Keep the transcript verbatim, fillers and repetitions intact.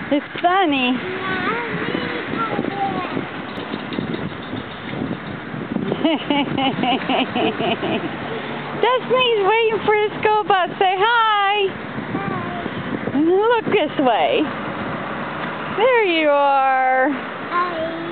It's funny. Destiny's waiting for the school bus. Say hi. Hi. Look this way. There you are. Hi.